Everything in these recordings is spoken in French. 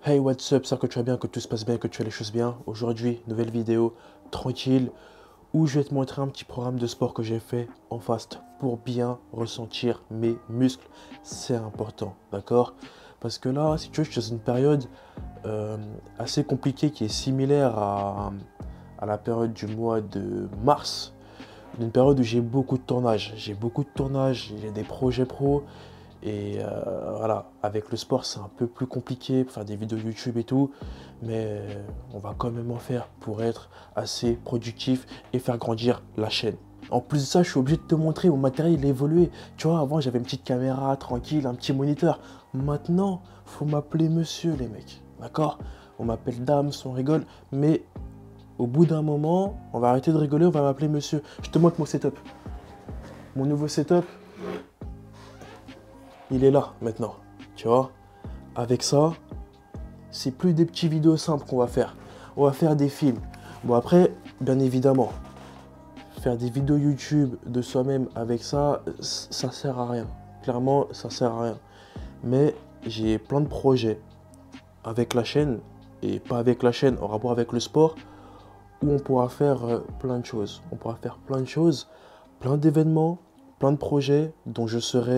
Hey, what's up, ça que tu vas bien, que tout se passe bien, que tu fais les choses bien. Aujourd'hui, nouvelle vidéo tranquille où je vais te montrer un petit programme de sport que j'ai fait en fast pour bien ressentir mes muscles. C'est important, d'accord? Parce que là, si tu veux, je suis dans une période euh, assez compliquée qui est similaire à la période du mois de mars. Une période où j'ai beaucoup de tournage. J'ai beaucoup de tournage, j'ai des projets pro. Et voilà, avec le sport, c'est un peu plus compliqué pour faire des vidéos YouTube et tout, mais on va quand même en faire pour être assez productif et faire grandir la chaîne. En plus de ça, je suis obligé de te montrer mon matériel il a évolué. Tu vois, avant j'avais une petite caméra tranquille, un petit moniteur. Maintenant, faut m'appeler monsieur les mecs, d'accord? On m'appelle dame, on rigole, mais au bout d'un moment, on va arrêter de rigoler, on va m'appeler monsieur. Je te montre mon setup. Mon nouveau setup, il est là maintenant, tu vois. Avec ça, c'est plus des petits vidéos simples qu'on va faire. On va faire des films. Bon après, bien évidemment, faire des vidéos YouTube de soi-même avec ça, ça sert à rien. Clairement, ça sert à rien. Mais j'ai plein de projets avec la chaîne, et pas avec la chaîne, en rapport avec le sport, où on pourra faire plein de choses. On pourra faire plein de choses, plein d'événements, plein de projets dont je serai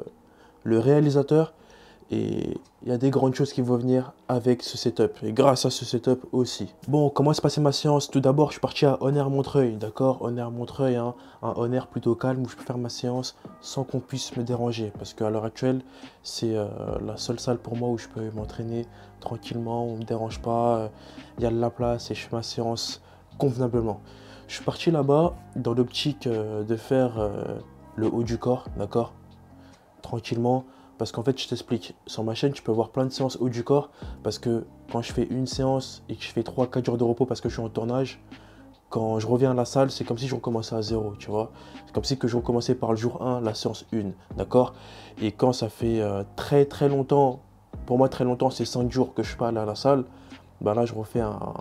le réalisateur. Et il y a des grandes choses qui vont venir avec ce setup. Et grâce à ce setup aussi. Bon, comment s'est passée ma séance? Tout d'abord, je suis parti à Honner-Montreuil. D'accord? Honner-Montreuil, hein, un Honner plutôt calme où je peux faire ma séance sans qu'on puisse me déranger. Parce qu'à l'heure actuelle, c'est la seule salle pour moi où je peux m'entraîner tranquillement. On ne me dérange pas. Il y a de la place et je fais ma séance convenablement. Je suis parti là-bas dans l'optique de faire le haut du corps. D'accord? Tranquillement. Parce qu'en fait, je t'explique, sur ma chaîne, tu peux voir plein de séances haut du corps. Parce que quand je fais une séance et que je fais 3 4 jours de repos parce que je suis en tournage, quand je reviens à la salle, c'est comme si je recommençais à zéro, tu vois. C'est comme si que je recommençais par le jour 1, la séance 1, d'accord? Et quand ça fait très très longtemps, pour moi très longtemps, c'est 5 jours que je suis pas allé à la salle, bah là je refais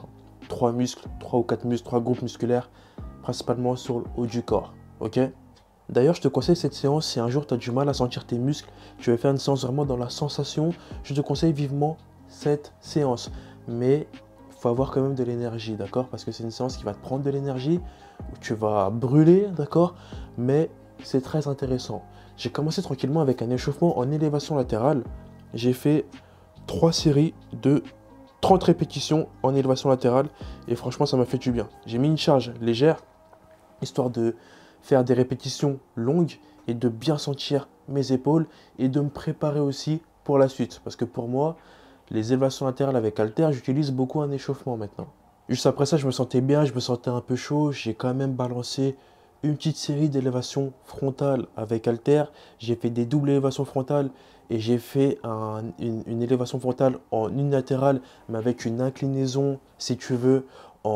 3 muscles, 3 ou 4 muscles, 3 groupes musculaires, principalement sur le haut du corps, ok? D'ailleurs, je te conseille cette séance si un jour tu as du mal à sentir tes muscles, tu veux faire une séance vraiment dans la sensation, je te conseille vivement cette séance. Mais il faut avoir quand même de l'énergie, d'accord? Parce que c'est une séance qui va te prendre de l'énergie, où tu vas brûler, d'accord? Mais c'est très intéressant. J'ai commencé tranquillement avec un échauffement en élévation latérale. J'ai fait 3 séries de 30 répétitions en élévation latérale et franchement ça m'a fait du bien. J'ai mis une charge légère, histoire de faire des répétitions longues et de bien sentir mes épaules et de me préparer aussi pour la suite. Parce que pour moi, les élévations latérales avec haltère, j'utilise beaucoup un échauffement maintenant. Juste après ça, je me sentais bien, je me sentais un peu chaud. J'ai quand même balancé une petite série d'élévations frontales avec haltère. J'ai fait des doubles élévations frontales et j'ai fait une élévation frontale en unilatérale, mais avec une inclinaison, si tu veux,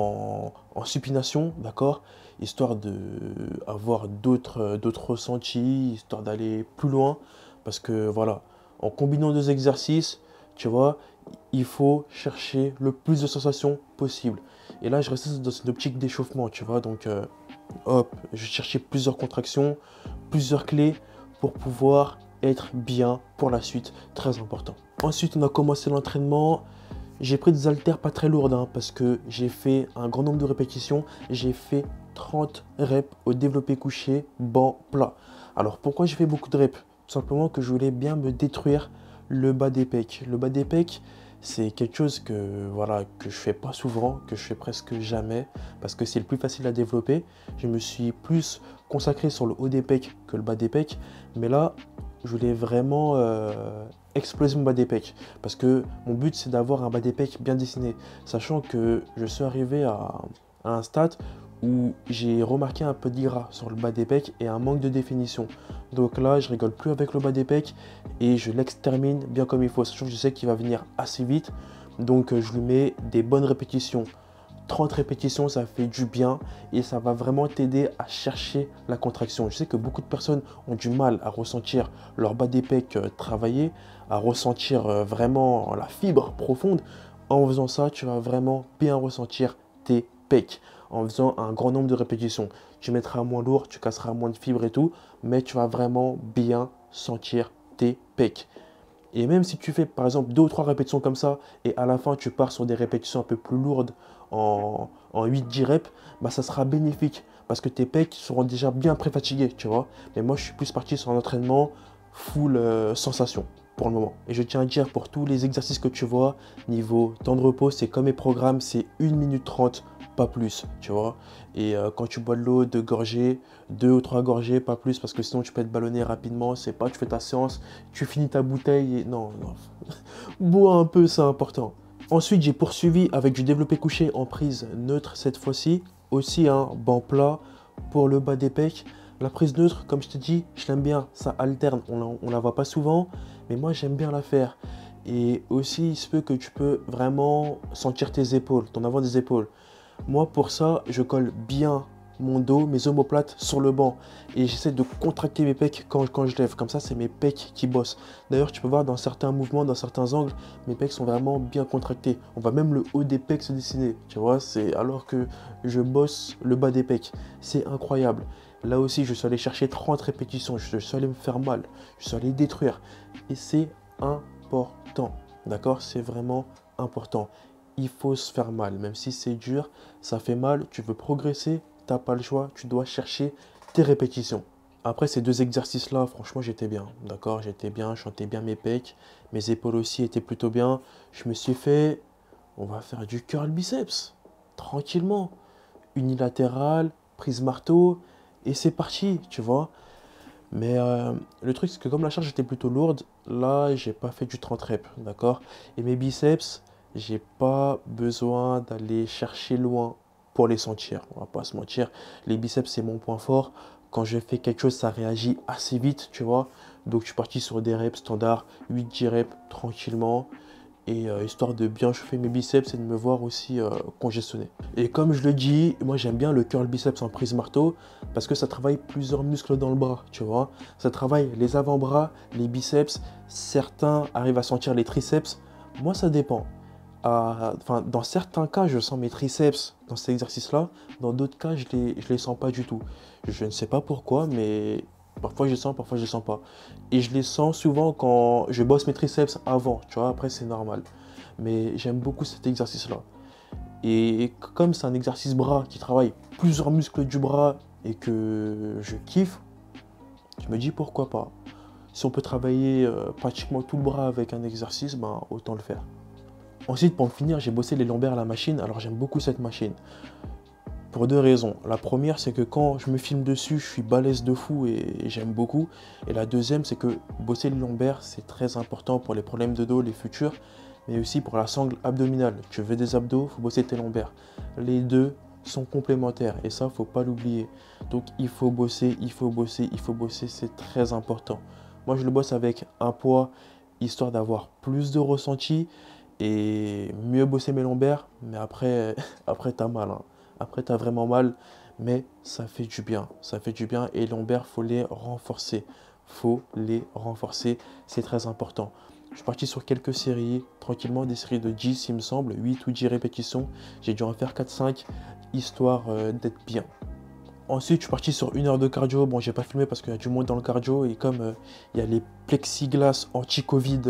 en supination, d'accord? Histoire d'avoir d'autres ressentis, histoire d'aller plus loin. Parce que voilà, en combinant deux exercices, tu vois, il faut chercher le plus de sensations possible. Et là, je restais dans une optique d'échauffement, tu vois. Donc, hop, je cherchais plusieurs contractions, plusieurs clés pour pouvoir être bien pour la suite. Très important. Ensuite, on a commencé l'entraînement. J'ai pris des haltères pas très lourdes hein, parce que j'ai fait un grand nombre de répétitions. J'ai fait 30 reps au développé couché, banc plat. Alors pourquoi j'ai fait beaucoup de reps? Tout simplement que je voulais bien me détruire le bas des pecs. Le bas des pecs, c'est quelque chose que, voilà, que je fais pas souvent, que je fais presque jamais, parce que c'est le plus facile à développer. Je me suis plus consacré sur le haut des pecs que le bas des pecs. Mais là, je voulais vraiment exploser mon bas des pecs. Parce que mon but, c'est d'avoir un bas des pecs bien dessiné. Sachant que je suis arrivé à un stade où j'ai remarqué un peu de gras sur le bas des pecs et un manque de définition. Donc là, je rigole plus avec le bas des pecs et je l'extermine bien comme il faut. Sachant que je sais qu'il va venir assez vite. Donc je lui mets des bonnes répétitions. 30 répétitions, ça fait du bien et ça va vraiment t'aider à chercher la contraction. Je sais que beaucoup de personnes ont du mal à ressentir leur bas des pecs travailler, à ressentir vraiment la fibre profonde. En faisant ça, tu vas vraiment bien ressentir tes pecs en faisant un grand nombre de répétitions. Tu mettras moins lourd, tu casseras moins de fibres et tout, mais tu vas vraiment bien sentir tes pecs. Et même si tu fais par exemple 2 ou 3 répétitions comme ça, et à la fin tu pars sur des répétitions un peu plus lourdes en 8-10 reps, bah, ça sera bénéfique parce que tes pecs seront déjà bien pré-fatigués, tu vois. Mais moi je suis plus parti sur un entraînement full sensation pour le moment. Et je tiens à dire pour tous les exercices que tu vois, niveau temps de repos, c'est comme mes programmes, c'est 1 minute 30, pas plus, tu vois. Et quand tu bois de l'eau, 2 gorgées, 2 ou 3 gorgées, pas plus, parce que sinon tu peux être ballonné rapidement. C'est pas, tu fais ta séance, tu finis ta bouteille et non, non. Bois un peu, c'est important. Ensuite, j'ai poursuivi avec du développé couché en prise neutre cette fois-ci. Aussi un banc plat pour le bas des pecs. La prise neutre, comme je te dis, je l'aime bien. Ça alterne, on la voit pas souvent, mais moi j'aime bien la faire. Et aussi, il se peut que tu peux vraiment sentir tes épaules, ton avant des épaules. Moi, pour ça, je colle bien mon dos, mes omoplates sur le banc. Et j'essaie de contracter mes pecs quand je lève. Comme ça, c'est mes pecs qui bossent. D'ailleurs, tu peux voir dans certains mouvements, dans certains angles, mes pecs sont vraiment bien contractés. On voit même le haut des pecs se dessiner. Tu vois, c'est alors que je bosse le bas des pecs. C'est incroyable. Là aussi, je suis allé chercher 30 répétitions. Je suis allé me faire mal. Je suis allé détruire. Et c'est important. D'accord? C'est vraiment important. Il faut se faire mal. Même si c'est dur, ça fait mal. Tu veux progresser, t'as pas le choix. Tu dois chercher tes répétitions. Après ces 2 exercices-là, franchement, j'étais bien. D'accord? J'étais bien, je sentais bien mes pecs. Mes épaules aussi étaient plutôt bien. Je me suis fait, on va faire du curl biceps. Tranquillement. Unilatéral, prise marteau. Et c'est parti, tu vois. Mais le truc, c'est que comme la charge était plutôt lourde, là, j'ai pas fait du 30 reps, d'accord? Et mes biceps, j'ai pas besoin d'aller chercher loin pour les sentir. On va pas se mentir. Les biceps, c'est mon point fort. Quand je fais quelque chose, ça réagit assez vite, tu vois. Donc, je suis parti sur des reps standards, 8-10 reps tranquillement. Et histoire de bien chauffer mes biceps et de me voir aussi congestionné. Et comme je le dis, moi j'aime bien le curl biceps en prise marteau parce que ça travaille plusieurs muscles dans le bras, tu vois. Ça travaille les avant-bras, les biceps, certains arrivent à sentir les triceps. Moi ça dépend. Enfin, dans certains cas, je sens mes triceps dans cet exercice-là. Dans d'autres cas, je les sens pas du tout. Je ne sais pas pourquoi, mais parfois je les sens, parfois je les sens pas. Et je les sens souvent quand je bosse mes triceps avant, tu vois. Après, c'est normal. Mais j'aime beaucoup cet exercice-là. Et comme c'est un exercice bras qui travaille plusieurs muscles du bras et que je kiffe, je me dis pourquoi pas. Si on peut travailler pratiquement tout le bras avec un exercice, ben autant le faire. Ensuite, pour finir, j'ai bossé les lombaires à la machine. Alors j'aime beaucoup cette machine. Pour 2 raisons. La première, c'est que quand je me filme dessus, je suis balèze de fou et j'aime beaucoup. Et la deuxième, c'est que bosser les lombaires, c'est très important pour les problèmes de dos, les futurs, mais aussi pour la sangle abdominale. Tu veux des abdos, il faut bosser tes lombaires. Les deux sont complémentaires et ça, faut pas l'oublier. Donc il faut bosser, il faut bosser, il faut bosser, c'est très important. Moi, je le bosse avec un poids, histoire d'avoir plus de ressenti et mieux bosser mes lombaires. Mais après, après t'as mal, hein. Après, tu as vraiment mal, mais ça fait du bien. Ça fait du bien et les lombaires, faut les renforcer. Faut les renforcer, c'est très important. Je suis parti sur quelques séries, tranquillement, des séries de 10, il me semble, 8 ou 10 répétitions. J'ai dû en faire 4-5, histoire d'être bien. Ensuite, je suis parti sur 1 heure de cardio. Bon, j'ai pas filmé parce qu'il y a du monde dans le cardio et comme il y a les plexiglas anti-Covid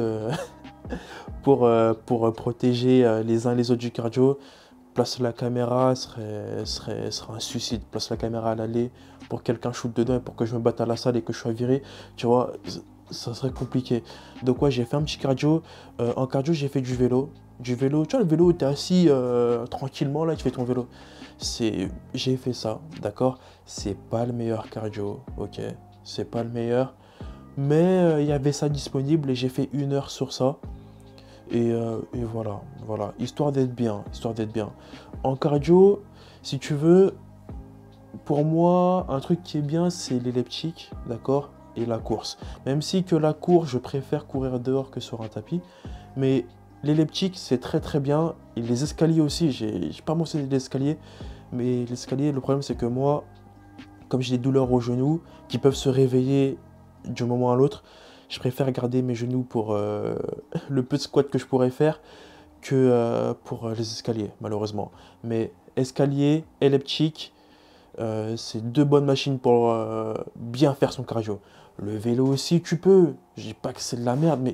pour protéger les uns les autres du cardio, place la caméra serait un suicide. Place la caméra à l'aller pour que quelqu'un shoot dedans et pour que je me batte à la salle et que je sois viré. Tu vois, ça serait compliqué. Donc ouais, j'ai fait un petit cardio. En cardio, j'ai fait du vélo. Du vélo, tu vois, le vélo, tu es assis tranquillement, là, tu fais ton vélo. J'ai fait ça, d'accord? C'est pas le meilleur cardio, ok? C'est pas le meilleur. Mais il y avait ça disponible et j'ai fait 1 heure sur ça. Et voilà, voilà, histoire d'être bien, histoire d'être bien. En cardio, si tu veux, pour moi, un truc qui est bien, c'est l'elliptique, d'accord, et la course. Même si que la course, je préfère courir dehors que sur un tapis, mais l'elliptique, c'est très très bien. Et les escaliers aussi, j'ai pas mentionné l'escalier, mais l'escalier, le problème c'est que moi, comme j'ai des douleurs aux genoux qui peuvent se réveiller d'un moment à l'autre, je préfère garder mes genoux pour le peu de squat que je pourrais faire que pour les escaliers, malheureusement. Mais escalier, elliptique, c'est 2 bonnes machines pour bien faire son cardio. Le vélo aussi, tu peux. Je dis pas que c'est de la merde, mais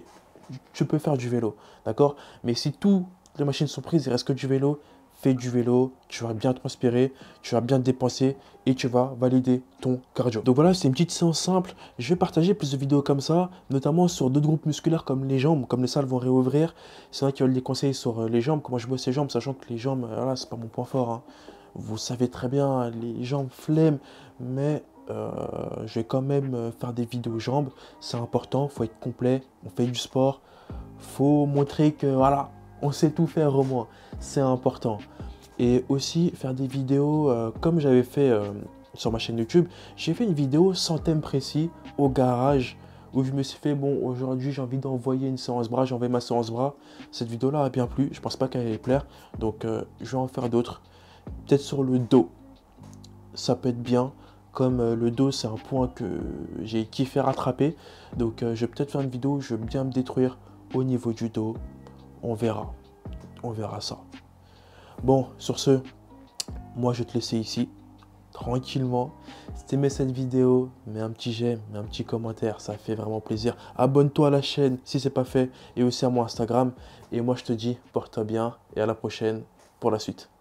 tu peux faire du vélo, d'accord? Mais si toutes les machines sont prises, il reste que du vélo, fais du vélo, tu vas bien transpirer, tu vas bien te dépenser et tu vas valider ton cardio. Donc voilà, c'est une petite séance simple. Je vais partager plus de vidéos comme ça, notamment sur d'autres groupes musculaires comme les jambes, comme les salles vont réouvrir. C'est vrai qu'il y a des conseils sur les jambes, comment je bosse les jambes, sachant que les jambes, voilà, c'est pas mon point fort, hein. Vous savez très bien, les jambes flemme, mais je vais quand même faire des vidéos jambes. C'est important, faut être complet, on fait du sport, faut montrer que voilà, on sait tout faire au moins, c'est important. Et aussi faire des vidéos comme j'avais fait sur ma chaîne YouTube. J'ai fait une vidéo sans thème précis au garage où je me suis fait, bon, aujourd'hui j'ai envie d'envoyer une séance bras, j'ai envoyé ma séance bras. Cette vidéo-là a bien plu, je pense pas qu'elle allait plaire, donc je vais en faire d'autres. Peut-être sur le dos, ça peut être bien. Comme le dos, c'est un point que j'ai kiffé rattraper. Donc je vais peut-être faire une vidéo où je vais bien me détruire au niveau du dos. On verra. On verra ça. Bon, sur ce, moi je vais te laisser ici, tranquillement. Si tu aimais cette vidéo, mets un petit j'aime, mets un petit commentaire, ça fait vraiment plaisir. Abonne-toi à la chaîne si ce n'est pas fait et aussi à mon Instagram. Et moi je te dis, porte-toi bien et à la prochaine pour la suite.